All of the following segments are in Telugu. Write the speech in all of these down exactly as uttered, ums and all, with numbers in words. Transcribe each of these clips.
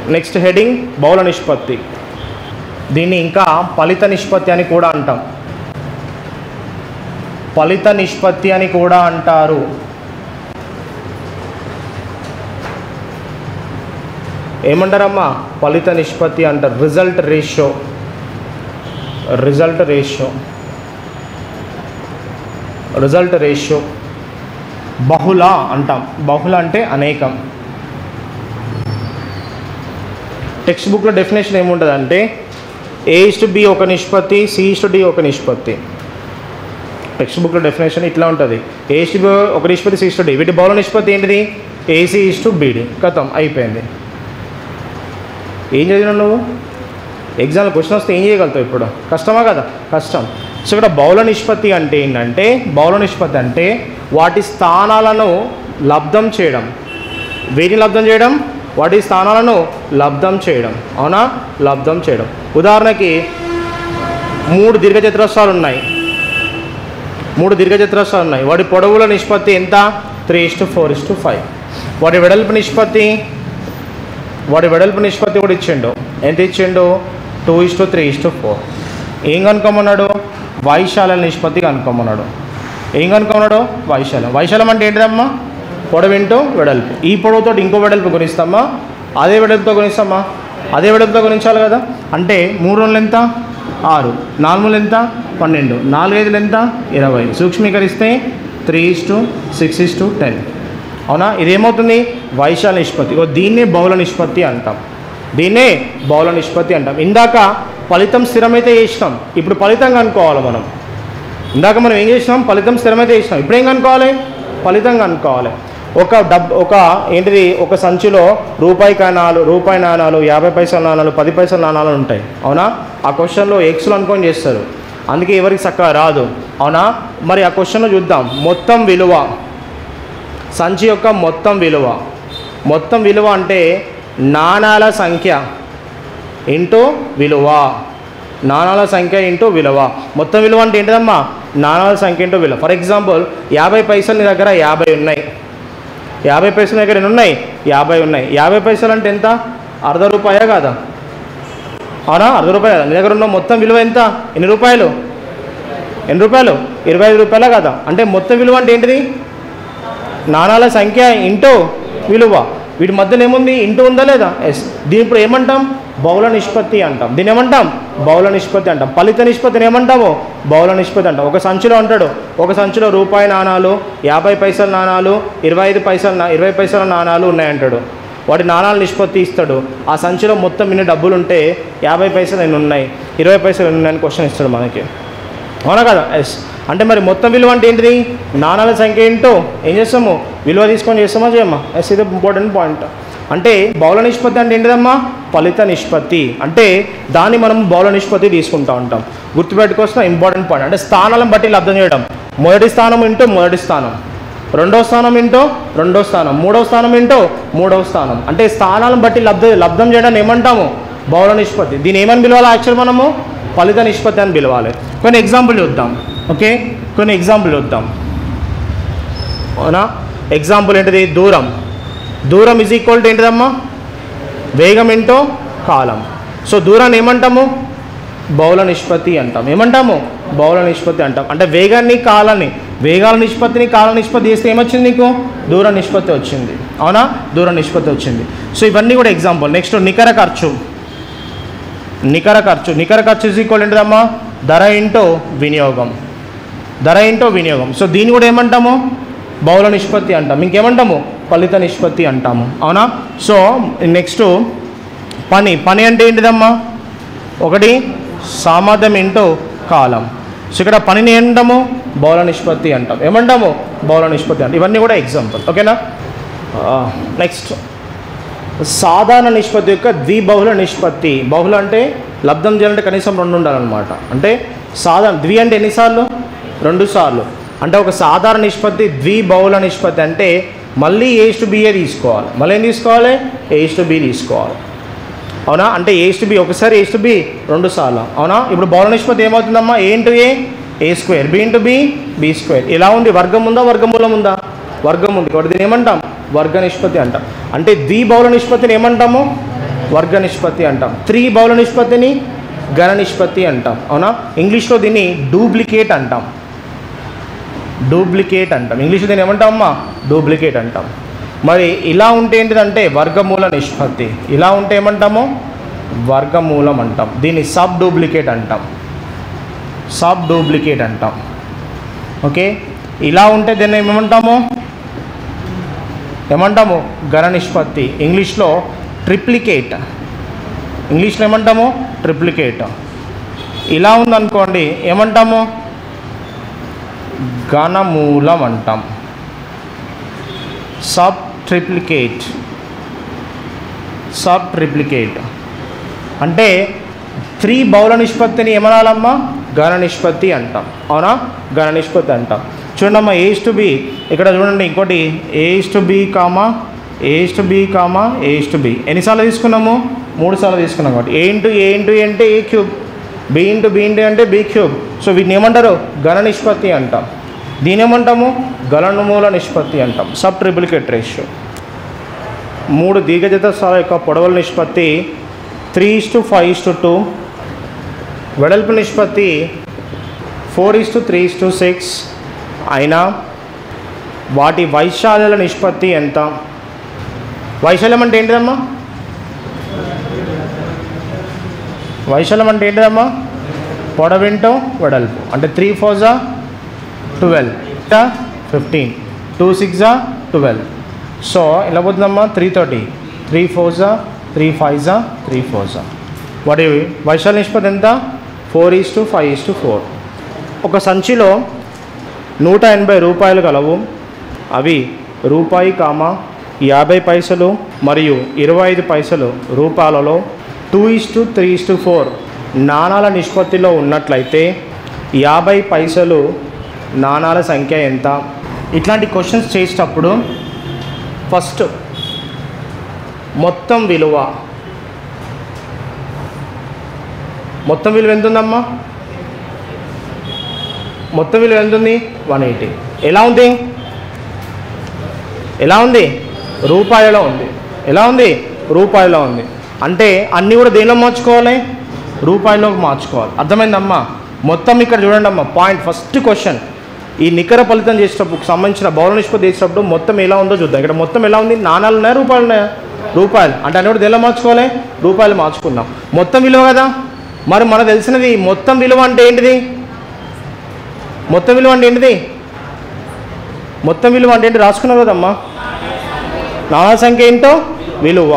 నెక్స్ట్ హెడింగ్ బహుళ నిష్పత్తి. దీన్ని ఇంకా ఫలిత నిష్పత్తి అని కూడా అంటాం. ఫలిత నిష్పత్తి అని కూడా అంటారు. ఏమంటారమ్మా? ఫలిత నిష్పత్తి అంటారు. Result ratio, result ratio, result ratio. బహుళ అంటాం. బహుళ అంటే అనేకం. టెక్స్ట్ బుక్లో డెఫినేషన్ ఏముంటుంది అంటే ఏ ఇస్ టు బి ఒక నిష్పత్తి, సి ఇస్ టు డి ఒక నిష్పత్తి. టెక్స్ట్ బుక్లో డెఫినేషన్ ఇట్లా ఉంటుంది. ఏ ఇస్ టు బి ఒక నిష్పత్తి, సి ఇస్ టు డి. వీటి బహుళ నిష్పత్తి ఏంటిది? AC is to BD. కథం అయిపోయింది. ఏం చదివినావు నువ్వు? ఎగ్జామ్లో క్వశ్చన్ వస్తే ఏం చేయగలుగుతావు? ఇప్పుడు కష్టమా కదా? కష్టం. సో ఇక్కడ బహుళ నిష్పత్తి అంటే ఏంటంటే, బహుళ నిష్పత్తి అంటే వాటి స్థానాలను లబ్ధం చేయడం. వీటిని లబ్ధం చేయడం, వాటి స్థానాలను లబ్ధం చేయడం. అవునా? లబ్ధం చేయడం. ఉదాహరణకి మూడు దీర్ఘచతురస్రాలు ఉన్నాయి. మూడు దీర్ఘచతురస్రాలు ఉన్నాయి. వాటి పొడవుల నిష్పత్తి ఎంత? Three is to four is to five. వాటి వెడల్పు నిష్పత్తి, వాటి వెడల్పు నిష్పత్తి కూడా ఇచ్చిండు. ఎంత ఇచ్చిండు? Two is to three is to four. ఏం కనుక్కోమన్నాడు? వైశాల్య నిష్పత్తి కనుక్కోమన్నాడు. ఏం కనుక్కోమన్నాడు? వైశాల్యం. వైశాల్యం అంటే ఏంటిదమ్మా? పొడవు ఇంటూ వెడల్పు. ఈ పొడవుతో ఇంకో వెడల్పు గుణిస్తామా? అదే వెడల్పుతో గుణిస్తామా? అదే వెడల్పుతో గుణించాలి కదా. అంటే మూడు రోజులు ఎంత? ఆరు. నాలుగులు ఎంత? పన్నెండు. నాలుగైదులు ఎంత? ఇరవై. సూక్ష్మీకరిస్తే three is to six is to ten. అవునా? ఇదేమవుతుంది? వైశాల్య నిష్పత్తి. దీన్నే బహుళ నిష్పత్తి అంటాం. దీన్నే బహుళ నిష్పత్తి అంటాం. ఇందాక ఫలితం స్థిరమైతే చేసినాం, ఇప్పుడు ఫలితం కనుక్కోవాలి మనం. ఇందాక మనం ఏం చేసినాం? ఫలితం స్థిరమైతే చేసినాం. ఇప్పుడు ఏం కనుక్కోవాలి? ఫలితం కనుక్కోవాలి. ఒక డబ్ ఒక ఏంటిది? ఒక సంచిలో రూపాయి నాణాలు, రూపాయి నాణాలు, యాభై పైసల నాణాలు, పది పైసల నాణాలు ఉంటాయి. అవునా? ఆ క్వశ్చన్లో ఎక్స్లు అనుకొని చేస్తారు, అందుకే ఎవరికి చక్కగా రాదు. అవునా? మరి ఆ క్వశ్చన్లో చూద్దాం. మొత్తం విలువ, సంచి యొక్క మొత్తం విలువ. మొత్తం విలువ అంటే నాణాల సంఖ్య ఇంటూ విలువ. నాణాల సంఖ్య ఇంటూ విలువ. మొత్తం విలువ అంటే ఏంటిదమ్మా? నాణాల సంఖ్య ఇంటూ విలువ. ఫర్ ఎగ్జాంపుల్ యాభై పైసలు నీ దగ్గర యాభై ఉన్నాయి. యాభై పైసల దగ్గర ఎన్ని ఉన్నాయి? యాభై ఉన్నాయి. యాభై పైసలు అంటే ఎంత? అర్ధ రూపాయే కదా? అవునా? అర్ధ రూపాయ కదా. నీ దగ్గర ఉన్న మొత్తం విలువ ఎంత? ఎన్ని రూపాయలు? ఎన్ని రూపాయలు? ఇరవై ఐదు రూపాయలే కదా. అంటే మొత్తం విలువ అంటే ఏంటిది? నాణాల సంఖ్య ఇంటూ విలువ. వీటి మధ్యలో ఏముంది? ఇంటూ ఉందా లేదా? ఎస్. దీని ఇప్పుడు ఏమంటాం? బహుళ నిష్పత్తి అంటాం. దీన్ని ఏమంటాం? బహుళ నిష్పత్తి అంటాం. ఫలిత నిష్పత్తిని ఏమంటాము? బహుళ నిష్పత్తి అంటాం. ఒక సంచిలో అంటాడు, ఒక సంచిలో రూపాయి నాణాలు, యాభై పైసల నాణాలు, ఇరవై ఐదు పైసల ఇరవై పైసల నాణాలు ఉన్నాయంటాడు. వాటి నాణాల నిష్పత్తి ఇస్తాడు. ఆ సంచిలో మొత్తం ఇన్ని డబ్బులు ఉంటే యాభై పైసలు ఎన్ని ఉన్నాయి, ఇరవై పైసలు ఎన్ని ఉన్నాయని క్వశ్చన్ ఇస్తాడు మనకి. అవునా కదా? ఎస్. అంటే మరి మొత్తం విలువ అంటే ఏంటిది? నాణాల సంఖ్య ఏంటో ఏం చేస్తాము? విలువ తీసుకొని చేస్తామా చేయమ్మా? ఎస్. ఇది ఇంపార్టెంట్ పాయింట్. అంటే బహుళ నిష్పత్తి అంటే ఏంటిదమ్మా? ఫలిత నిష్పత్తి. అంటే దాన్ని మనం బహుళ నిష్పత్తి తీసుకుంటూ ఉంటాం. గుర్తుపెట్టుకోవాల్సిన ఇంపార్టెంట్ పాయింట్. అంటే స్థానాలను బట్టి లబ్ధం చేయడం. మొదటి స్థానం ఇంటూ మొదటి స్థానం, రెండో స్థానం ఇంటూ రెండో స్థానం, మూడో స్థానం ఇంటూ మూడవ స్థానం. అంటే స్థానాలను బట్టి లబ్ధ లబ్ధం చేయడాన్ని ఏమంటాము? బహుళ నిష్పత్తి. దీన్ని ఏమని పిలవాలి? యాక్చువల్ మనము ఫలిత నిష్పత్తి అని పిలవాలి. కొన్ని ఎగ్జాంపుల్ చూద్దాం. ఓకే, కొన్ని ఎగ్జాంపుల్ చూద్దాం. అవునా? ఎగ్జాంపుల్ ఏంటిది? దూరం. దూరం ఈజ్ ఈక్వల్ టు ఏంటిదమ్మా? వేగం ఇంటూ కాలం. సో దూరాన్ని ఏమంటాము? బహుళ నిష్పత్తి అంటాం. ఏమంటాము? బహుళ నిష్పత్తి అంటాం. అంటే వేగాన్ని, కాలాన్ని, వేగాల నిష్పత్తిని కాల నిష్పత్తి చేస్తే ఏమొచ్చింది నీకు? దూర నిష్పత్తి వచ్చింది. అవునా? దూర నిష్పత్తి వచ్చింది. సో ఇవన్నీ కూడా ఎగ్జాంపుల్. నెక్స్ట్ నికర ఖర్చు. నికర ఖర్చు నికర ఖర్చు ఈజ్ ఈక్వల్ ఏంటిదమ్మా? ధర ఇంటూ వినియోగం. ధర ఇంటూ వినియోగం. సో దీన్ని కూడా ఏమంటాము? బహుళ నిష్పత్తి అంటాం. ఇంకేమంటాము? ఫలిత నిష్పత్తి అంటాము. అవునా? సో నెక్స్ట్ పని. పని అంటే ఏంటిదమ్మా? ఒకటి సామర్థ్యం ఇంటూ కాలం. సో ఇక్కడ పనిని ఏమంటాము? బహుళ నిష్పత్తి అంటాం. ఏమంటాము? బహుళ నిష్పత్తి అంటాం. ఇవన్నీ కూడా ఎగ్జాంపుల్. ఓకేనా? నెక్స్ట్ సాధారణ నిష్పత్తి యొక్క ద్విబహుళ నిష్పత్తి. బహుళ అంటే లబ్ధం చేయాలంటే కనీసం రెండు ఉండాలన్నమాట. అంటే సాధారణ, ద్వి అంటే ఎన్నిసార్లు? రెండు సార్లు. అంటే ఒక సాధారణ నిష్పత్తి ద్విబహుళ నిష్పత్తి అంటే మళ్ళీ ఏస్ టు బిఏ తీసుకోవాలి. మళ్ళీ ఏం తీసుకోవాలి? ఏస్ టు బి తీసుకోవాలి. అవునా? అంటే ఏస్ టు బి ఒకసారి, ఏస్ టు బి రెండు సార్లు. అవునా? ఇప్పుడు బహుళ నిష్పత్తి ఏమవుతుందమ్మా? A into A, A square, B into B, B square. ఇలా ఉంది. వర్గం ఉందా? వర్గమూలం ఉందా? వర్గం ఉంది. కాబట్టి దీన్ని ఏమంటాం? వర్గ నిష్పత్తి అంటాం. అంటే ద్విబహుళ నిష్పత్తిని ఏమంటాము? వర్గ నిష్పత్తి అంటాం. త్రీ బహుళ నిష్పత్తిని ఘన నిష్పత్తి అంటాం. అవునా? ఇంగ్లీష్లో దీన్ని డూప్లికేట్ అంటాం. డూప్లికేట్ అంటాం ఇంగ్లీష్లో దీన్ని ఏమంటాం అమ్మా? డూప్లికేట్ అంటాం. మరి ఇలా ఉంటే ఏంటిదంటే వర్గమూల నిష్పత్తి. ఇలా ఉంటే ఏమంటాము? వర్గమూలం అంటాం. దీన్ని సబ్ డూప్లికేట్ అంటాం. సబ్ డూప్లికేట్ అంటాం. ఓకే, ఇలా ఉంటే దీన్ని ఏమంటాము? ఏమంటాము? ఘన నిష్పత్తి. ఇంగ్లీష్లో ట్రిప్లికేట్. ఇంగ్లీష్లో ఏమంటాము? ట్రిప్లికేట్. ఇలా ఉందనుకోండి ఏమంటాము? ఘనమూలం అంటాం. Sub triplicate. సబ్ ట్రిప్లికేట్ అంటే త్రీ బహుళ నిష్పత్తిని ఏమనాలమ్మా? ఘన నిష్పత్తి అంటాం. అవునా? ఘన నిష్పత్తి అంటాం. చూడండమ్మా, ఏ ఇస్ టు బి. ఇక్కడ చూడండి ఇంకోటి, A is to B comma A is to B comma A is to B. ఎన్నిసార్లు తీసుకున్నాము? మూడు సార్లు తీసుకున్నాం. కాబట్టి ఏ ఇంటూ ఏ ఇంటూ ఏ అంటే A cube, B into B into అంటే బి క్యూబ్. సో వీటిని ఏమంటారు? ఘన నిష్పత్తి అంటాం. దీని ఏమంటాము? ఘనమూల నిష్పత్తి అంటాం. Sub triplicate ratio. మూడు దీర్ఘచతురస్రాల యొక్క పొడవుల నిష్పత్తి three is to five is to two. వెడల్పు నిష్పత్తి four is to three is to six అయినా వాటి వైశాల్యాల నిష్పత్తి ఎంత? వైశాల్యం అంటే ఏంటిదమ్మా? వైశాల్యం అంటే ఏంటిదమ్మా? పొడవింటో వెడల్పు. అంటే త్రీ ఫోర్జా ట్వెల్వ్, ఫిఫ్టీన్, టూ సిక్సా ట్వెల్వ్. సో ఇలా పోతుందమ్మా? త్రీ థర్టీ, త్రీ ఫోర్జా త్రీ ఫైవ్జా త్రీ ఫోర్జా. వాటి వైశాల్య నిష్పత్తి ఎంత? Four is to five is to four. ఒక సంచిలో నూట ఎనభై రూపాయలు కలవు. అవి రూపాయి కామా యాభై పైసలు మరియు ఇరవై ఐదు పైసలు రూపాయలలో two is to three is to four నాణాల నిష్పత్తిలో ఉన్నట్లయితే యాభై పైసలు నాణాల సంఖ్య ఎంత? ఇట్లాంటి క్వశ్చన్స్ చేసేటప్పుడు ఫస్ట్ మొత్తం విలువ మొత్తం విలువ ఎంత ఉందమ్మా? మొత్తం విలువ ఎంత ఉంది? One eighty. ఎలా ఉంది? ఎలా ఉంది? రూపాయలో ఉంది. ఎలా ఉంది? రూపాయలో ఉంది. అంటే అన్నీ కూడా దేనిలో మార్చుకోవాలి? రూపాయలోకి మార్చుకోవాలి. అర్థమైందమ్మా? మొత్తం ఇక్కడ చూడండి అమ్మా, పాయింట్ ఫస్ట్ క్వశ్చన్. ఈ నికర ఫలితం చేసేటప్పుడు సంబంధించిన బహుళ నిష్పత్తి చేసేటప్పుడు మొత్తం ఎలా ఉందో చూద్దాం. ఇక్కడ మొత్తం ఎలా ఉంది? నాణాలు ఉన్నాయా రూపాయలు ఉన్నాయా? రూపాయలు. అంటే అన్ని కూడా దేనిలో మార్చుకోవాలి? రూపాయలు మార్చుకుందాం. మొత్తం విలువ కదా. మరి మనకు తెలిసినది మొత్తం విలువ అంటే ఏంటిది? మొత్తం విలువ అంటే ఏంటిది? మొత్తం విలువ అంటే ఏంటి? రాసుకున్నావు కదమ్మా. నాణాల సంఖ్య ఏంటో విలువ,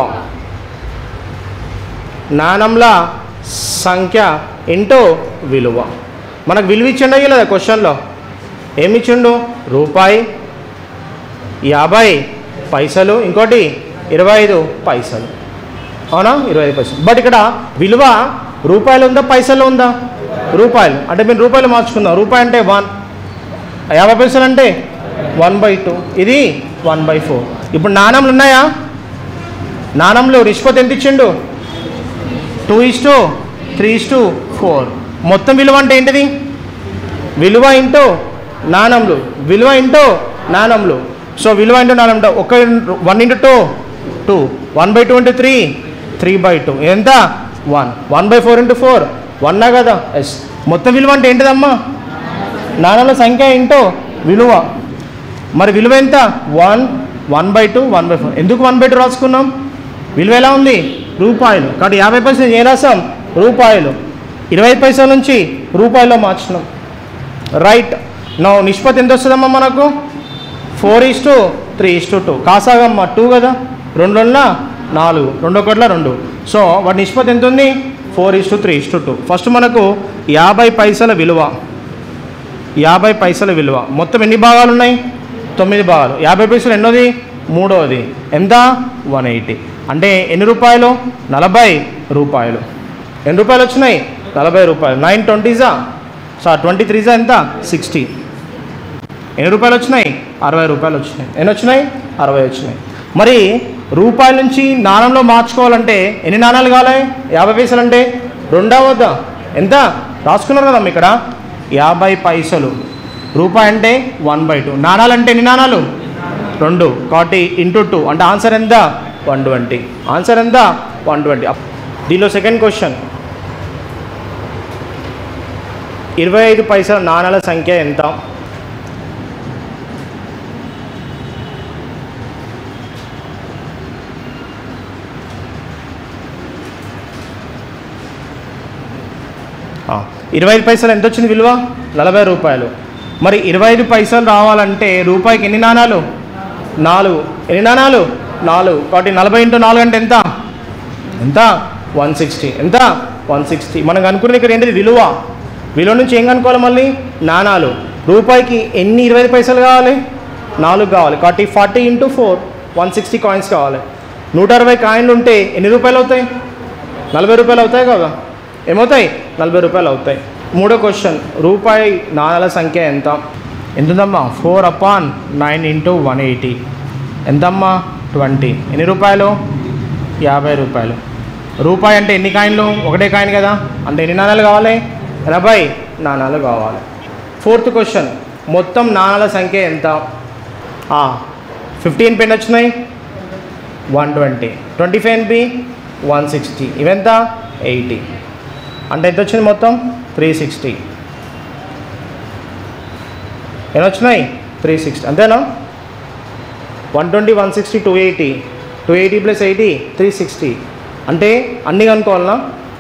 నాణంల సంఖ్య ఏంటో విలువ. మనకు విలువ ఇచ్చిండ లేదా క్వశ్చన్లో? ఏమి ఇచ్చిండు? రూపాయి, యాభై పైసలు, ఇంకోటి ఇరవై ఐదు పైసలు. అవునా? ఇరవై ఐదు పైసలు. బట్ ఇక్కడ విలువ రూపాయలు ఉందా పైసలు ఉందా? రూపాయలు. అంటే మేము రూపాయలు మార్చుకుందాం. రూపాయి అంటే వన్, యాభై పైసలు అంటే వన్ బై టూ, ఇది వన్ బై ఫోర్. ఇప్పుడు నాణంలు ఉన్నాయా? నాణంలో నిష్పత్తి ఎంత ఇచ్చిండు? Two is to three is to four. మొత్తం విలువ అంటే ఏంటిది? విలువ ఇంటూ నాణంలు, విలువ ఇంటూ నాణంలు. సో విలువ ఇంటూ నాణంలో ఒక one into two two, one by two into three three by two ఎంత? One. One by four into four వన్నా కదా? ఎస్. మొత్తం విలువ అంటే ఏంటిదమ్మా? నాణాల సంఖ్య ఇంటూ విలువ. మరి విలువ ఎంత? One, one by two, one by four. ఎందుకు వన్ బై టూ రాసుకున్నాం? విలువ ఎలా ఉంది? రూపాయలు. కాబట్టి యాభై పైసలు ఏ రాసాం? రూపాయలు. ఇరవై పైసల నుంచి రూపాయల్లో మార్చినాం. రైట్. నో నిష్పత్తి ఎంత వస్తుందమ్మా మనకు? Four is to three is to two. కాసాగమ్మా టూ కదా. రెండు వల్ల నాలుగు, రెండు ఒకట్ల రెండు. సో వాటి నిష్పత్తి ఎంత ఉంది? Four is to three is to two. First మనకు యాభై పైసల విలువ, యాభై పైసల విలువ. మొత్తం ఎన్ని భాగాలు ఉన్నాయి? తొమ్మిది భాగాలు. యాభై పైసలు ఎన్నోది? మూడోది. ఎంత? One eighty. అంటే ఎన్ని రూపాయలు? నలభై రూపాయలు. ఎన్ని రూపాయలు వచ్చినాయి? నలభై రూపాయలు. నైన్ ట్వంటీజా సార్ ట్వంటీ త్రీజా ఎంత? సిక్స్టీ. ఎన్ని రూపాయలు వచ్చినాయి? అరవై రూపాయలు వచ్చినాయి. ఎన్ని వచ్చినాయి? అరవై వచ్చినాయి. మరి రూపాయల నుంచి నాణంలో మార్చుకోవాలంటే ఎన్ని నాణాలు కావాలి? యాభై పైసలు అంటే రెండా వద్దా? ఎంత రాసుకున్నారు కదమ్మా ఇక్కడ? యాభై పైసలు. రూపాయి అంటే వన్ బై టూ. నాణాలు అంటే ఎన్ని నాణాలు? రెండు. కాబట్టి ఇంటూ టూ అంటే ఆన్సర్ ఎంత? One twenty. ఆన్సర్ ఎంత? One twenty. దీనిలో సెకండ్ క్వశ్చన్, ఇరవై ఐదు పైసల నాణాల సంఖ్య ఎంత? ఇరవై ఐదు పైసలు ఎంత వచ్చింది విలువ? నలభై రూపాయలు. మరి ఇరవై ఐదు పైసలు రావాలంటే రూపాయికి ఎన్ని నాణాలు? నాలుగు. ఎన్ని నాణాలు? నాలుగు. కాబట్టి నలభై ఇంటూ నాలుగు అంటే ఎంత? ఎంత? One sixty. ఎంత? One sixty. మనం అనుకున్నది ఇక్కడ ఏంటిది? విలువ. విలువ నుంచి ఏం కనుక్కోవాలి మళ్ళీ? నాణాలు. రూపాయికి ఎన్ని ఇరవై ఐదు పైసలు కావాలి? నాలుగు కావాలి. కాబట్టి forty into four one sixty coins కావాలి. నూట అరవై కాయిన్లు ఉంటే ఎన్ని రూపాయలు అవుతాయి? నలభై రూపాయలు అవుతాయి కదా. ఏమవుతాయి? నలభై రూపాయలు అవుతాయి. మూడో క్వశ్చన్, రూపాయి నాణాల సంఖ్య ఎంత? ఎంతుందమ్మా? Four upon nine into one eighty. ఎంతమ్మా? ట్వంటీ. ఎన్ని రూపాయలు? యాభై రూపాయలు. రూపాయి అంటే ఎన్ని కాయిన్లు? ఒకటే కాయిన్ కదా, అంటే ఎన్ని నాణాలు కావాలి? ఎనభై నాణాలు కావాలి. ఫోర్త్ క్వశ్చన్, మొత్తం నాణాల సంఖ్య ఎంత? ఫిఫ్టీన్ పెన్ వచ్చినాయి, one twenty. Twenty five NP, one sixty. ఇవెంత? ఎయిటీ. అంటే ఎంత వచ్చింది మొత్తం? Three sixty. ఎన్ని వచ్చినాయి? Three sixty. అంతేనా? One twenty, one sixty, two eighty. Two eighty plus eighty, three sixty. అంటే అన్నీ కనుక్కోవాలన్నా?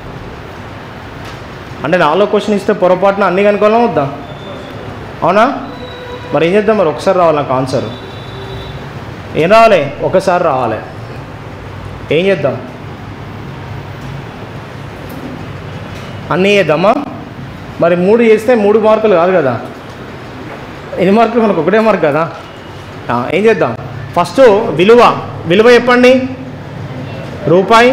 అంటే నాలుగో క్వశ్చన్ ఇస్తే పొరపాటున అన్నీ కనుక్కోవాలా వద్దా? అవునా? మరి ఏం చేద్దాం? మరి ఒకసారి రావాలి నాకు ఆన్సర్. ఏం రావాలి? ఒకసారి రావాలి. ఏం చేద్దాం? అన్నీ చేద్దామా? మరి మూడు చేస్తే మూడు మార్కులు కాదు కదా, ఎన్ని మార్కులు? మనకు ఒకటే మార్క్ కదా. ఏం చేద్దాం? ఫస్ట్ విలువ. విలువ చెప్పండి. రూపాయి,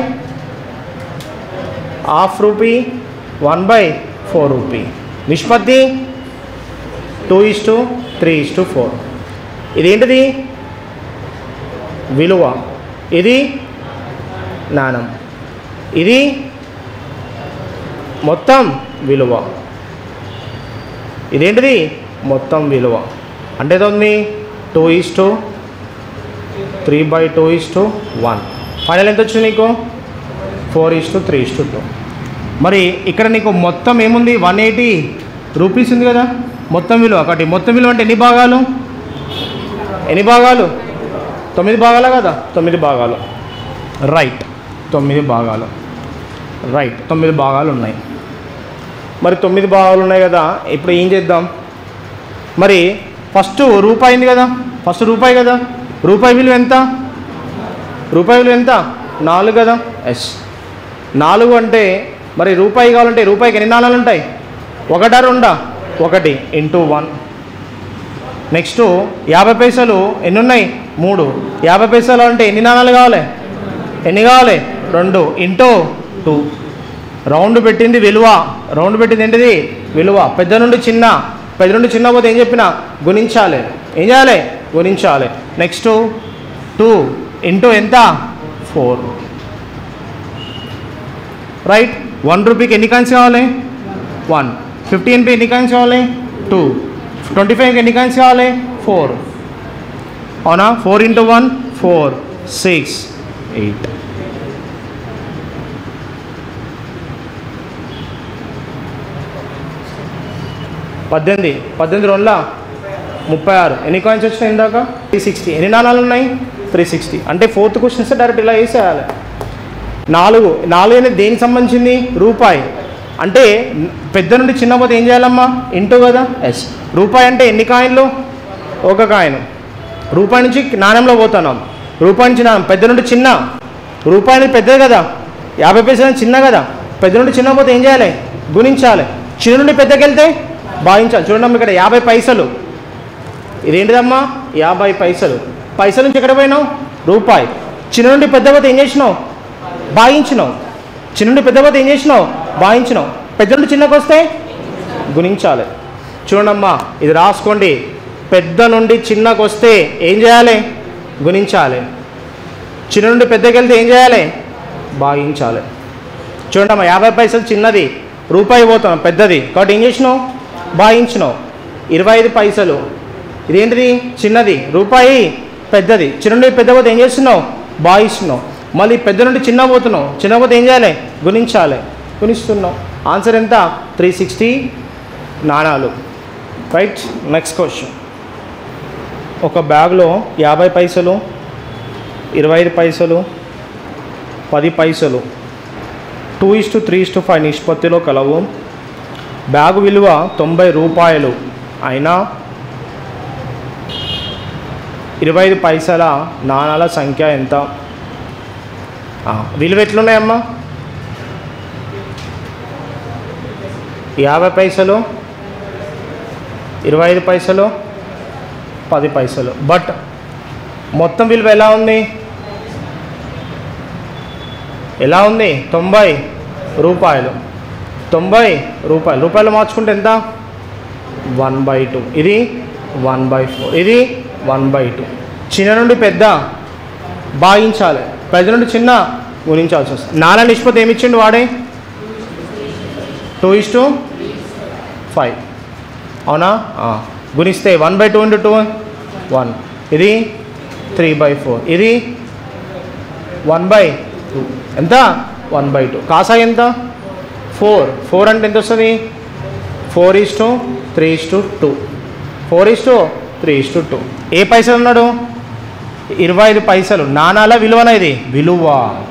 half rupee, one by four rupee. నిష్పత్తి two is to three is to four. ఇదేంటిది? విలువ. ఇది నాణం. ఇది మొత్తం విలువ. ఇదేంటిది? మొత్తం విలువ. అంటే తొమ్మిది two is to three by two is to one. Final ఎంత వచ్చింది నీకు? Four is to three is to two. మరి ఇక్కడ నీకు మొత్తం ఏముంది? వన్ ఎయిటీ రూపీస్ ఉంది కదా మొత్తం విలువ. కాబట్టి మొత్తం విలువ అంటే ఎన్ని భాగాలు? ఎన్ని భాగాలు? తొమ్మిది భాగాలు కదా. తొమ్మిది భాగాలు. రైట్, తొమ్మిది భాగాలు. రైట్, తొమ్మిది భాగాలు ఉన్నాయి. మరి తొమ్మిది భాగాలు ఉన్నాయి కదా, ఇప్పుడు ఏం చేద్దాం? మరి ఫస్ట్ రూపాయి ఉంది కదా, ఫస్ట్ రూపాయి కదా. రూపాయి విలువ ఎంత? రూపాయి విలువ ఎంత? నాలుగు కదా. ఎస్, నాలుగు. అంటే మరి రూపాయి కావాలంటే రూపాయికి ఎన్ని నాణాలు ఉంటాయి? ఒకటా రెండా? ఒకటి ఇంటూ వన్. నెక్స్ట్ యాభై పైసలు ఎన్ని ఉన్నాయి? మూడు. యాభై పైసలు అంటే ఎన్ని నాణాలు కావాలి? ఎన్ని కావాలి? రెండు ఇంటూ టూ. రౌండ్ పెట్టింది విలువ. రౌండ్ పెట్టింది ఏంటిది? విలువ. పెద్ద నుండి చిన్న, పెద్ద నుండి చిన్న పోతే ఏం చెప్పినా గుణించాలి. ఏం చేయాలి? గుణించాలి. నెక్స్ట్ టూ ఇంటూ ఎంత? ఫోర్. రైట్. వన్ రూపీకి ఎన్ని కాయిన్స్ కావాలి? వన్. ఫిఫ్టీన్పీ ఎన్ని కాయిన్స్ కావాలి? టూ. ట్వంటీ ఫైవ్కి ఎన్ని కాయిన్స్ కావాలి? ఫోర్. అవునా? Four into one four, six, eight. పద్దెనిమిది. పద్దెనిమిది రెండులా ముప్పై ఆరు. ఎన్ని కాయిన్స్ వచ్చినాయి ఇందాక? Three sixty. ఎన్ని నాణాలు ఉన్నాయి? Three sixty. అంటే ఫోర్త్ క్వశ్చన్ ఇస్తే డైరెక్ట్ ఇలా వేసేయాలి. నాలుగు. నాలుగు అనేది దేనికి సంబంధించింది? రూపాయి. అంటే పెద్ద నుండి చిన్న పోతే ఏం చేయాలమ్మా? ఇంటూ కదా. ఎస్. రూపాయి అంటే ఎన్ని కాయిన్లు? ఒక కాయిన్. రూపాయి నుంచి నాణ్యంలో పోతున్నాం. రూపాయి నుంచి నాణ్యం. పెద్ద నుండి చిన్న. రూపాయి అనేది పెద్దది కదా, యాభై పైసలు చిన్న కదా. పెద్ద నుండి చిన్న పోతే ఏం చేయాలి? గుణించాలి. చిన్న నుండి పెద్దకి వెళ్తే భావించాలి. చూడండి ఇక్కడ యాభై పైసలు. ఇదేంటిదమ్మా? యాభై పైసలు. పైసల నుంచి ఎక్కడ పోయినావు? రూపాయి. చిన్న నుండి పెద్ద పోతే ఏం చేసినావు? భావించినావు. చిన్న నుండి పెద్ద పోతే ఏం చేసినావు? భావించినావు. పెద్ద నుండి చిన్నకు వస్తే గుణించాలి. చూడమ్మా, ఇది రాసుకోండి. పెద్ద నుండి చిన్నకు వస్తే ఏం చేయాలి? గుణించాలి. చిన్న నుండి పెద్దకి వెళ్తే ఏం చేయాలి? భాగించాలి. చూడమ్మా, యాభై పైసలు చిన్నది, రూపాయి పోతాం పెద్దది, కాబట్టి ఏం చేసినావు? భాగించినావు. ఇరవై ఐదు పైసలు ఇదేంటిది? చిన్నది, రూపాయి పెద్దది. చిన్న నుండి పెద్ద పోతే ఏం చేస్తున్నావు? భావిస్తున్నావు. మళ్ళీ పెద్ద నుండి చిన్న పోతున్నాం, చిన్న పోతే ఏం చేయాలి? గుణించాలి. గుణిస్తున్నాం. ఆన్సర్ ఎంత? త్రీ సిక్స్టీ నాణాలు. రైట్. Next question. ఒక బ్యాగ్లో యాభై పైసలు, ఇరవై ఐదు పైసలు, పది పైసలు two is to three is to five నిష్పత్తిలో కలవు. బ్యాగు విలువ తొంభై రూపాయలు అయినా ఇరవై ఐదు పైసల నాణాల సంఖ్య ఎంత? విలువ ఎట్లున్నాయమ్మా? యాభై పైసలు, ఇరవై ఐదు పైసలు, పది పైసలు. బట్ మొత్తం విలువ ఎలా ఉంది? ఎలా ఉంది? తొంభై రూపాయలు. తొంభై రూపాయలు రూపాయలు మార్చుకుంటే ఎంత? One by two. ఇది వన్ బై ఫోర్. ఇది వన్ బై టూ. చిన్న నుండి పెద్ద భాగించాలి, పెద్ద నుండి చిన్న గుణించాల్సి వస్తుంది. నాలుగు నిష్పత్తి ఏమి ఇచ్చిండు వాడే? Two is to five. అవునా? గుణిస్తే one by two into two one. ఇది త్రీ బై ఫోర్. ఇది వన్ బై టూ. ఎంత? One by two. కాసా ఎంత? ఫోర్. ఫోర్ అంటే ఎంత వస్తుంది? Four is to three is to two. Four is to three is to two. ఏ పైసలు ఉన్నాడు? ఇరవై ఐదు పైసలు. నాణాల విలువన ఇది విలువ.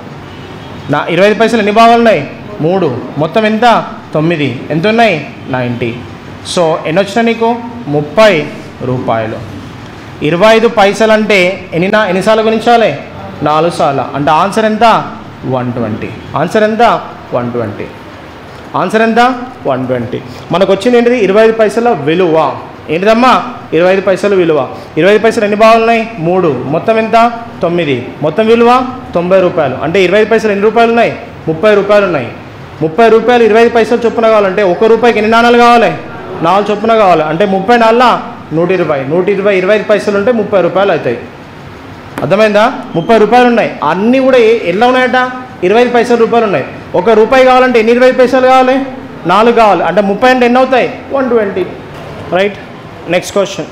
నా ఇరవై ఐదు పైసలు ఎన్ని భాగాలు ఉన్నాయి? మూడు. మొత్తం ఎంత? తొమ్మిది. ఎంత ఉన్నాయి? నైంటీ. సో ఎన్ని వచ్చినా నీకు? ముప్పై రూపాయలు. ఇరవై ఐదు పైసలు అంటే ఎన్ని ఎన్నిసార్లు గుణించాలి? నాలుగు సార్లు. అంటే ఆన్సర్ ఎంత? One twenty. ఆన్సర్ ఎంత? One twenty. ఆన్సర్ ఎంత? One twenty. మనకు వచ్చింది ఏంటిది? ఇరవై ఐదు పైసల విలువ. ఏంటిదమ్మా? ఇరవై ఐదు పైసలు విలువ. ఇరవై ఐదు పైసలు ఎన్ని భాగాలు ఉన్నాయి? మూడు. మొత్తం ఎంత? తొమ్మిది. మొత్తం విలువ తొంభై రూపాయలు. అంటే ఇరవై ఐదు పైసలు ఎన్ని రూపాయలు ఉన్నాయి? ముప్పై రూపాయలు ఉన్నాయి. ముప్పై రూపాయలు ఇరవై ఐదు పైసలు చొప్పున కావాలంటే ఒక రూపాయికి ఎన్ని నాణాలు కావాలి? నాలుగు చొప్పున కావాలి. అంటే ముప్పై నాలుగుల నూట ఇరవై. నూట ఇరవై ఇరవై ఐదు పైసలు ఉంటే ముప్పై రూపాయలు అవుతాయి. అర్థమైందా? ముప్పై రూపాయలు ఉన్నాయి. అన్నీ కూడా ఎలా ఉన్నాయట? ఇరవై ఐదు పైసలు రూపాయలు ఉన్నాయి. ఒక రూపాయి కావాలంటే ఎన్ని ఇరవై ఐదు పైసలు కావాలి? నాలుగు కావాలి. అంటే ముప్పై అంటే ఎన్ని అవుతాయి? One twenty. Right. Next question.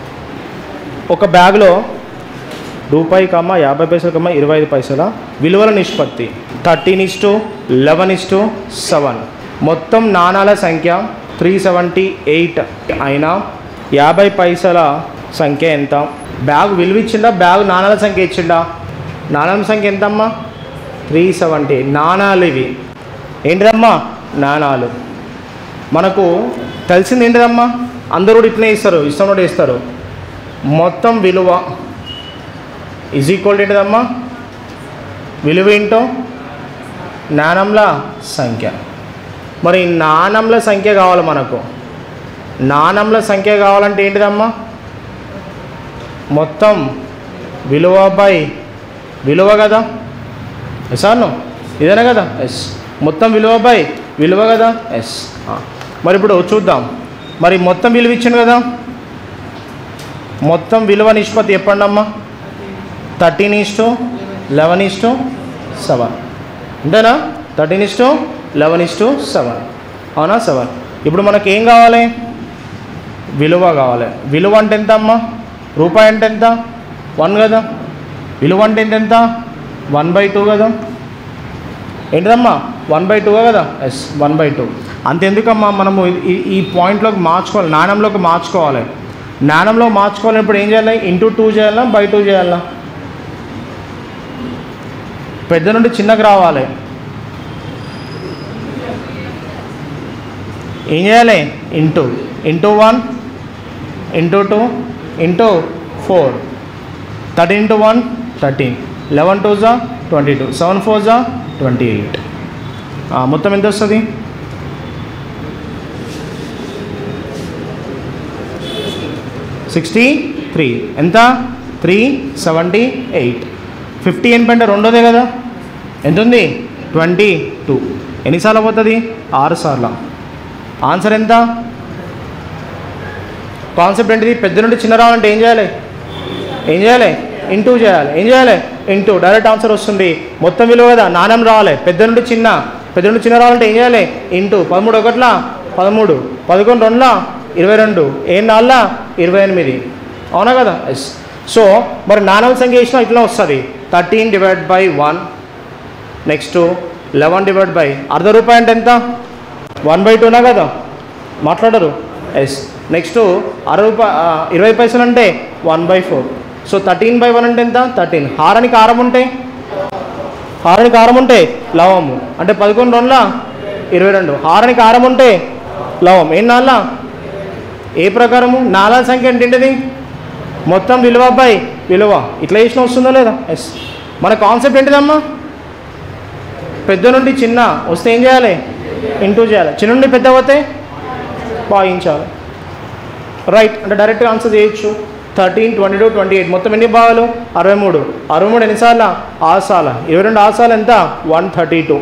ఒక బ్యాగ్లో రూపాయి కమ్మ యాభై పైసలు కమ్మ ఇరవై ఐదు పైసల విలువల నిష్పత్తి thirteen is to eleven is to seven. మొత్తం నాణాల సంఖ్య త్రీ సెవెంటీ ఎయిట్ అయినా యాభై పైసల సంఖ్య ఎంత? బ్యాగ్ విలువ ఇచ్చిందా? బ్యాగ్ నాణాల సంఖ్య ఇచ్చిందా? నాణాల సంఖ్య ఎంతమ్మా? Three seventy. నాణాలు ఇవి ఏంటిదమ్మా? నాణాలు. మనకు తెలిసింది ఏంటిదమ్మా? అందరూ కూడా ఇట్లనే ఇస్తారు, ఇష్టం కూడా ఇస్తారు. మొత్తం విలువ ఈజ్ ఈక్వల్ ఏంటిదమ్మా? విలువ ఏంటో నాణంల సంఖ్య. మరి నాణంల సంఖ్య కావాలి మనకు. నాణంల సంఖ్య కావాలంటే ఏంటిదమ్మా? మొత్తం విలువ బై విలువ కదా. ఎస్ అను ఇదేనా కదా? ఎస్. మొత్తం విలువ బై విలువ కదా. ఎస్. మరి ఇప్పుడు చూద్దాం. మరి మొత్తం విలువ ఇచ్చింది కదా. మొత్తం విలువ నిష్పత్తి చెప్పండి అమ్మా. Thirteen is to eleven is to seven. అంతేనా? Thirteen is to eleven is to seven. అవునా? సెవెన్. ఇప్పుడు మనకి ఏం కావాలి? విలువ కావాలి. విలువ అంటే ఎంత అమ్మా? రూపాయి అంటే ఎంత? వన్ కదా. విలువ అంటే ఎంత? వన్ బై టూ కదా. ఏంటిదమ్మా? వన్ బై టూ కదా. Yes, one by two. అంతెందుకమ్మా, మనము ఈ ఈ పాయింట్లోకి మార్చుకోవాలి, నాణంలోకి మార్చుకోవాలి. నాణంలో మార్చుకోవాలన్నప్పుడు ఏం చేయాలి? ఇంటూ టూ చేయాలా, బై టూ చేయాలా? పెద్ద నుండి చిన్నకు రావాలి. ఏం చేయాలి? Into into one into two into four. Thirteen into one thirteen, eleven two జా ట్వంటీ టూ, సెవెన్ ఫోర్ జా ట్వంటీ ఎయిట్. మొత్తం ఎంత వస్తుంది? Sixty three. ఎంత? Three seventy eight. Fifty N అంటే రెండోదే కదా. ఎంత ఉంది? Twenty two. ఎన్నిసార్లు పోతుంది? ఆరు సార్లు. ఆన్సర్ ఎంత? కాన్సెప్ట్ ఏంటిది? పెద్ద నుండి చిన్న రావాలంటే ఏం చేయాలి? ఏం చేయాలి? ఇంటూ చేయాలి. ఏం చేయాలి? ఇంటూ. డైరెక్ట్ ఆన్సర్ వస్తుంది. మొత్తం విలువ కదా, నాణ్యం రావాలి. పెద్ద నుండి చిన్న, పెద్ద నుండి చిన్న రావాలంటే ఏం చేయాలి? ఇంటూ. పదమూడు ఒకట్లా పదమూడు, పదకొండు రెండులా ఇరవై రెండు, ఏం నాలుగులా ఇరవై ఎనిమిది. అవునా కదా? ఎస్. సో మరి నాణ్యం సంఖ్య ఇచ్చిన ఇట్లా వస్తుంది. Thirteen divide by one next eleven divide by అర్ధ రూపాయి అంటే ఎంత వన్ బై టూనా కదా మాట్లాడరు ఎస్ నెక్స్ట్ అర రూపాయ ఇరవై పైసలు అంటే one by four so thirteen by one అంటే ఎంత థర్టీన్ హారానికి ఆరం ఉంటే హారానికి ఆరం ఉంటే లవము అంటే పదకొండు రెండుల ఇరవై రెండు హారానికి ఆరం ఉంటే లవం ఏం నాలుల ఏ ప్రకారము నాలుగు సంఖ్య ఏంటిది మొత్తం విలువ బై విలువ ఇట్లా చేసిన వస్తుందో లేదా ఎస్ మన కాన్సెప్ట్ ఏంటిదమ్మా పెద్ద నుండి చిన్న వస్తే ఏం చేయాలి ఇంటూ చేయాలి చిన్న నుండి పెద్ద పోతే భాగించాలి రైట్ అంటే డైరెక్ట్గా ఆన్సర్ చేయొచ్చు thirteen twenty two twenty eight మొత్తం ఎన్ని భాగాలు అరవై మూడు అరవై మూడు ఎన్నిసార్లు ఆరు సార్లు ఇరవై రెండు ఆరు సార్లు ఎంత వన్ థర్టీ టూ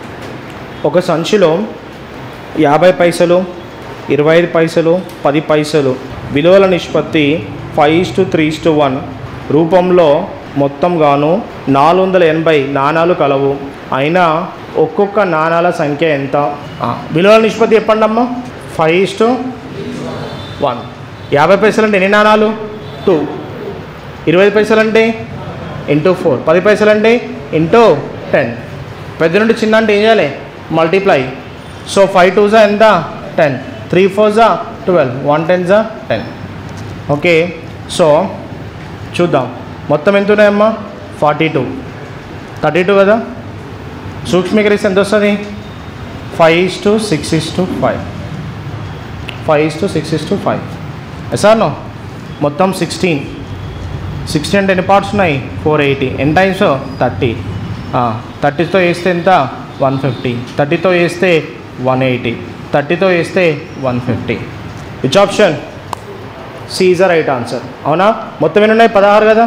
ఒక సంచిలో యాభై పైసలు ఇరవై ఐదు పైసలు పది పైసలు విలువల నిష్పత్తి five is to three is to one రూపంలో మొత్తం గాను నాలుగు వందల ఎనభై నాణాలు కలవు అయినా ఒక్కొక్క నాణాల సంఖ్య ఎంత విలువల నిష్పత్తి చెప్పండి అమ్మా ఫైవ్ ఈస్ టు వన్ యాభై పైసలు అంటే ఎన్ని నాణాలు టూ ఇరవై ఐదు పైసలు అంటే ఇంటూ ఫోర్ పది పైసలు అంటే ఇంటూ టెన్ పెద్ద నుండి చిన్న అంటే ఏం చేయాలి మల్టిప్లై సో ఫైవ్ టూ జా ఎంత టెన్ త్రీ ఫోర్ జా ట్వెల్వ్ వన్ టెన్ జా టెన్ ఓకే సో చూద్దాం మొత్తం ఎంత ఉన్నాయమ్మా ఫార్టీ టూ థర్టీ టూ కదా సూక్ష్మీకరిస్తే ఎంత వస్తుంది five is to six is to five five is to six is to five yes sir no మొత్తం సిక్స్టీన్ సిక్స్టీన్ అంటే ఎన్ని పార్ట్స్ ఉన్నాయి ఫోర్ ఎయిటీ ఎన్ని టైమ్స్ థర్టీ థర్టీతో వేస్తే ఎంత వన్ ఫిఫ్టీ థర్టీతో వేస్తే వన్ ఎయిటీ థర్టీతో వేస్తే one fifty which option C is the right answer అవునా మొత్తం ఎన్ని ఉన్నాయి పదహారు కదా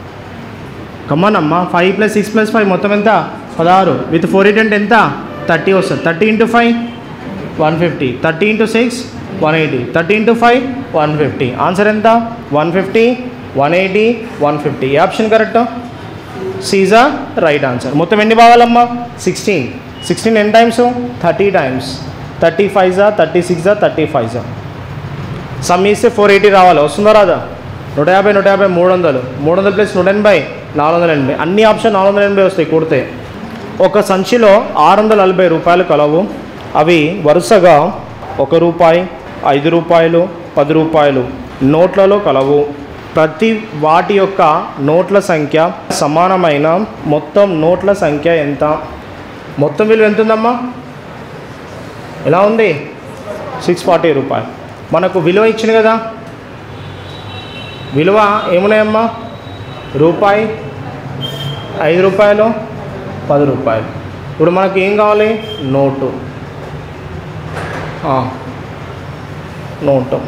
కమాన్ అమ్మా five plus six plus five మొత్తం ఎంత పదహారు విత్ ఫోర్ ఎయిట్ అంటే ఎంత థర్టీ వస్తుంది thirty into five one fifty thirty into six one eighty thirty into five one fifty answer ఎంత one fifty one eighty one fifty ఏ ఆప్షన్ కరెక్ట్ సీజా రైట్ ఆన్సర్ మొత్తం ఎన్ని భాగాలమ్మా సిక్స్టీన్ సిక్స్టీన్ ఎన్ని times thirty times thirty five జా థర్టీ సిక్స్ జా థర్టీ ఫైవ్ జా సమ్ ఇస్తే ఫోర్ ఎయిటీ రావాలి వస్తుందా రాదా నూట యాభై నూట యాభై మూడు వందలు మూడు వందలు ప్లస్ నూట ఎనభై నాలుగు వందల ఎనభై అన్ని ఆప్షన్ నాలుగు వందల ఎనభై వస్తాయి కూడితే ఒక సంచిలో ఆరు వందల నలభై రూపాయలు కలవు అవి వరుసగా ఒక రూపాయి ఐదు రూపాయలు పది రూపాయలు నోట్లలో కలవు ప్రతి వాటి యొక్క నోట్ల సంఖ్య సమానమైన మొత్తం నోట్ల సంఖ్య ఎంత మొత్తం విలువ ఎంత ఉందమ్మా ఎలా ఉంది సిక్స్ ఫార్టీ రూపాయలు మనకు విలువ ఇచ్చింది కదా విలువ ఏమున్నాయమ్మా రూపాయి ఐదు రూపాయలు పది రూపాయలు ఇప్పుడు మనకి ఏం కావాలి నోటు నోటు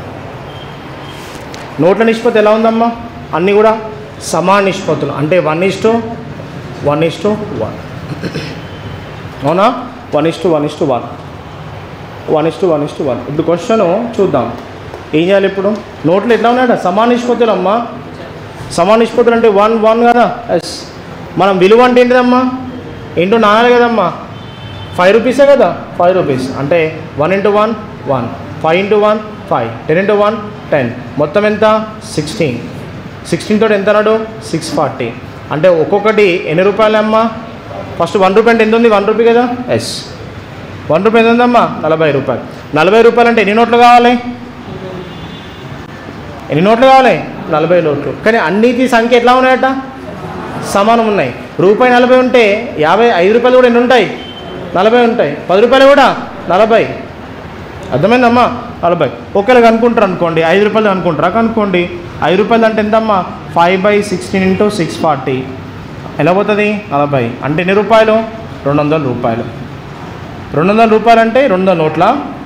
నోట్ల నిష్పత్తి ఎలా ఉందమ్మా అన్నీ కూడా సమాన నిష్పత్తులు అంటే one is to one is to one అవునా one is to one is to one one is to one is to one ఇప్పుడు క్వశ్చన్ చూద్దాం ఏం చేయాలి ఇప్పుడు నోట్లు ఎట్లా ఉన్నాయట సమాన నిష్పత్తులు అమ్మా సమాన నిష్పత్తులు అంటే వన్ వన్ కదా ఎస్ మనం విలువ అంటే ఏంటిదమ్మా ఇంటూ నాలుగు కదమ్మా ఫైవ్ రూపీసే కదా ఫైవ్ రూపీస్ అంటే one into one one five into one five ten into one ten మొత్తం ఎంత సిక్స్టీన్ సిక్స్టీన్ తోటి ఎంత అన్నాడు సిక్స్ ఫార్టీ అంటే ఒక్కొక్కటి ఎన్ని రూపాయలు అమ్మా ఫస్ట్ వన్ రూపాయి అంటే ఎంత ఉంది వన్ రూపీ కదా ఎస్ వన్ రూపాయి ఎంత ఉందమ్మా నలభై రూపాయలు నలభై రూపాయలు అంటే ఎన్ని నోట్లు కావాలి ఎన్ని నోట్లు కావాలి నలభై నోట్లు కానీ అన్నిటి సంఖ్య ఎట్లా ఉన్నాయట సమానం ఉన్నాయి రూపాయి నలభై ఉంటే యాభై ఐదు రూపాయలు కూడా ఎన్ని ఉంటాయి నలభై ఉంటాయి పది రూపాయలు కూడా నలభై అర్థమైందమ్మా నలభై ఒకవేళ అనుకుంటారు అనుకోండి ఐదు రూపాయలు అనుకుంటారా కనుక్కోండి ఐదు రూపాయలు అంటే ఎంతమ్మా five by sixteen into six forty ఎలా పోతుంది నలభై అంటే ఎన్ని రూపాయలు రెండు వందల రూపాయలు రెండు వందల రూపాయలు అంటే రెండు వందల నోట్ల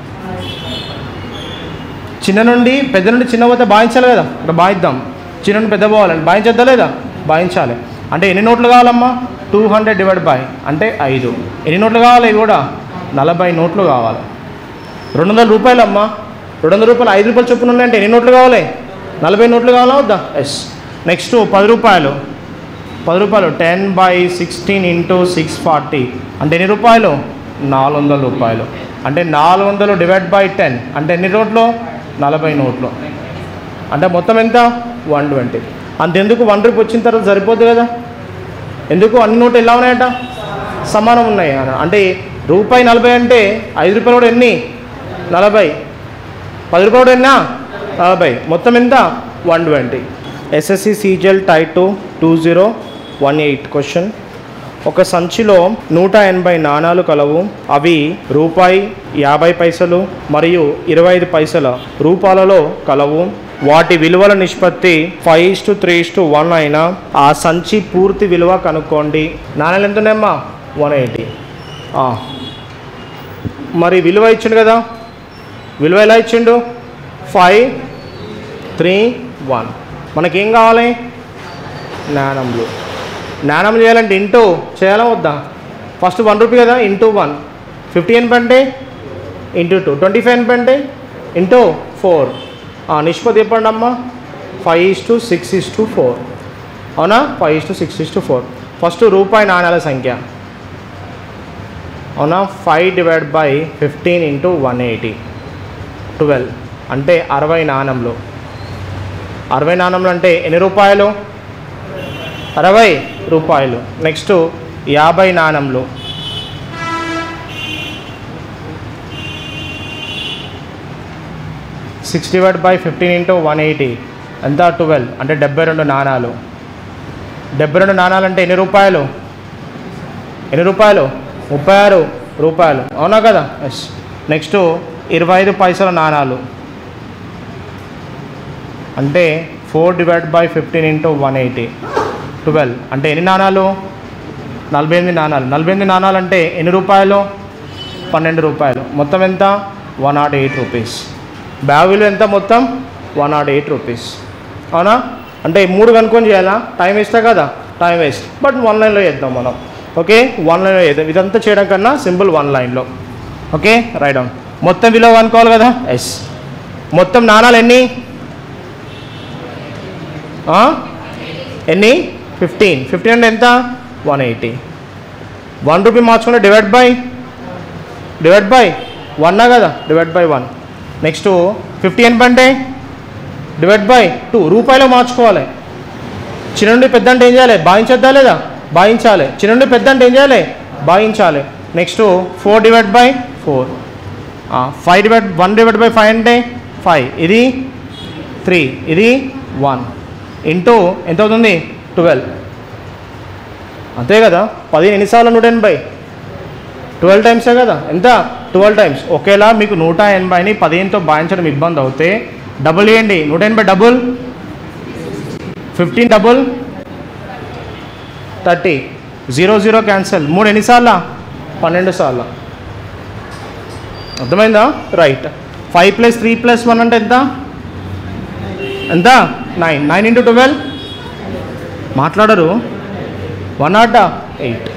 చిన్న నుండి పెద్ద నుండి చిన్న పోతే భావించాలి కదా ఇక్కడ భావిద్దాం చిన్న నుండి పెద్ద పోవాలండి భావించద్దా లేదా భావించాలి అంటే ఎన్ని నోట్లు కావాలమ్మా టూ హండ్రెడ్ డివైడ్ బై అంటే ఐదు ఎన్ని నోట్లు కావాలి ఇవి కూడా నలభై నోట్లు కావాలి రెండు వందల రూపాయలు అమ్మా రెండు వందల రూపాయలు ఐదు రూపాయలు చొప్పున ఉన్నాయంటే ఎన్ని నోట్లు కావాలి నలభై నోట్లు కావాలా వద్దా ఎస్ నెక్స్ట్ పది రూపాయలు పది రూపాయలు ten by sixteen into six forty అంటే ఎన్ని రూపాయలు నాలుగు వందల రూపాయలు అంటే నాలుగు వందలు డివైడ్ బై టెన్ అంటే ఎన్ని నోట్లు నలభై నోట్లు అంటే మొత్తం ఎంత వన్ ట్వంటీ అంతెందుకు వన్ రూపీ వచ్చిన తర్వాత సరిపోద్ది కదా ఎందుకు అన్ని నోట్లు ఎలా ఉన్నాయట సమానం ఉన్నాయి అన్న. అంటే రూపాయి నలభై అంటే ఐదు రూపాయలు కూడా ఎన్ని నలభై, పది రూపాయలు కూడా ఎన్నా నలభై, మొత్తం ఎంత one twenty. SSC CGL type two two zero one eight question. ఒక సంచిలో నూట ఎనభై నాణాలు కలవు. అవి రూపాయి, యాభై పైసలు మరియు ఇరవై ఐదు పైసల రూపాయలలో కలవు. వాటి విలువల నిష్పత్తి five is to three is to one అయినా ఆ సంచి పూర్తి విలువ కనుక్కోండి. నాణాలు ఎంత ఉన్నాయమ్మా వన్ ఎయిటీ. మరి విలువ ఇచ్చిండు కదా, విలువ ఎలా ఇచ్చిండు ఫైవ్ త్రీ వన్. మనకేం కావాలి నాణంలు. నాణం చేయాలంటే ఇంటూ చేయాలా వద్దా? ఫస్ట్ వన్ రూపీ కదా, ఇంటూ వన్. ఫిఫ్టీ ఎన్ అంటే into two. Twenty five N అంటే ఇంటూ ఫోర్. నిష్పత్తి చెప్పండి అమ్మా five is to six is to four. అవునా, five is to six is to four. First రూపాయి నాణ్యాల సంఖ్య అవునా, five divide by fifteen into one eighty twelve అంటే అరవై నాణంలు. అరవై నాణంలు అంటే ఎన్ని రూపాయలు? అరవై రూపాయలు. నెక్స్ట్ యాభై నాణంలు. Six divide by fifteen into one eighty ఎంత ట్వెల్వ్ అంటే డెబ్బై రెండు నాణాలు. డెబ్బై రెండు నాణాలు అంటే ఎన్ని రూపాయలు? ఎన్ని రూపాయలు? ముప్పై ఆరు రూపాయలు. అవునా కదా? ఎస్. నెక్స్ట్ ఇరవై ఐదు పైసల నాణాలు అంటే four divide by fifteen into one eighty twelve అంటే ఎన్ని నాణాలు? నలభై ఎనిమిది నాణాలు. నలభై ఎనిమిది నాణాలు అంటే ఎన్ని రూపాయలు? పన్నెండు రూపాయలు. మొత్తం ఎంత? One nought eight rupees. Bag విలువ ఎంత మొత్తం? One nought eight rupees. అవునా? అంటే మూడు కనుక్కొని చేయాలా? టైం వేస్తా కదా, టైం వేస్ట్. బట్ వన్ లైన్లో చేద్దాం మనం. ఓకే, వన్ లైన్లో చేద్దాం. ఇదంతా చేయడం కన్నా సింపుల్ వన్ లైన్లో. Okay, right down. మొత్తం విలువ కనుక్కోవాలి కదా. ఎస్. మొత్తం నాణాలు ఎన్ని? ఎన్ని? ఫిఫ్టీన్. ఫిఫ్టీన్ అంటే ఎంత? One eighty. వన్ రూపీ మార్చుకుంటే డివైడ్ బై డివైడ్ బై వన్నా కదా, divide by one. Next fifty N అంటే డివైడ్ బై టూ. రూపాయలు మార్చుకోవాలి. చిన్న నుండి పెద్ద అంటే ఏం చేయాలి? భావించద్దా లేదా? భావించాలి. చిన్న నుండి పెద్ద అంటే ఏం చేయాలి? భావించాలి. Next four divide by four. Five divide one divide by five అంటే ఫైవ్. ఇది త్రీ, ఇది వన్. ఇంటూ ఎంత అవుతుంది? ట్వెల్వ్. అంతే కదా. పదిహేను ఎన్నిసార్లు? నూట ఎనభై. ట్వెల్వ్ టైమ్సే కదా. ఎంత? Twelve times. ఒకేలా మీకు నూట ఎనభైని పదిహేనుతో భావించడం ఇబ్బంది అవుతే డబుల్ వేయండి. నూట ఎనభై double fifteen double thirty. Zero zero cancel. మూడు ఎన్నిసార్లు? పన్నెండు సార్లు. అర్థమైందా? Right. Five plus three plus one అంటే ఎంత? ఎంత? నైన్. నైన్ ఇంటూ ట్వెల్వ్ మాట్లాడరు. One nought eight.